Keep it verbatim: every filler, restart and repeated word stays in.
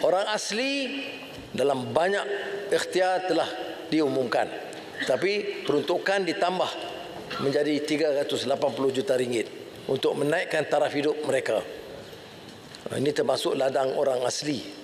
Orang asli dalam banyak ikhtiar telah diumumkan, tapi peruntukan ditambah menjadi tiga ratus lapan puluh juta ringgit untuk menaikkan taraf hidup mereka. Ini termasuk ladang orang asli.